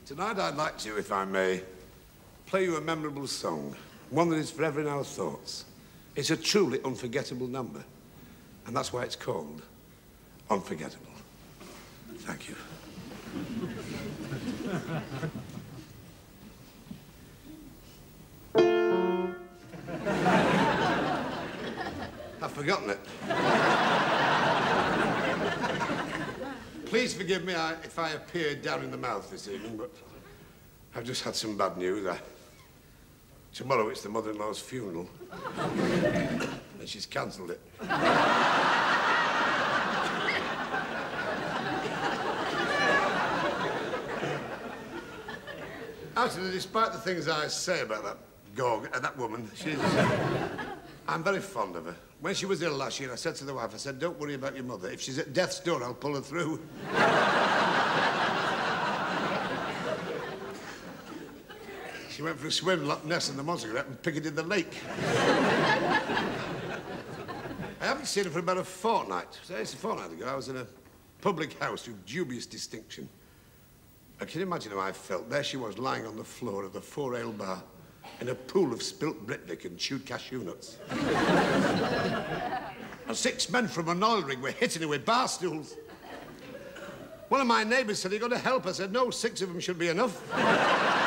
Tonight I'd like to, if I may, play you a memorable song, one that is forever in our thoughts. It's a truly unforgettable number, and that's why it's called Unforgettable. Thank you. I've forgotten it. Please forgive me if I appeared down in the mouth this evening, but I've just had some bad news. Tomorrow it's the mother-in-law's funeral, and she's cancelled it. Actually, despite the things I say about that that woman, I'm very fond of her. When she was ill last year, I said to the wife, I said, don't worry about your mother. If she's at death's door, I'll pull her through. She went for a swim in Loch Ness and the Montserrat and Piccadilly Lake. I haven't seen her for about a fortnight. So it's a fortnight ago. I was in a public house with dubious distinction. I can imagine how I felt. There she was, lying on the floor of the four-ale bar in a pool of spilt Britvic and chewed cashew nuts. And 6 men from an oil rig were hitting her with bar stools. One of my neighbours said, "Are you going to help?" I said, "No, 6 of them should be enough."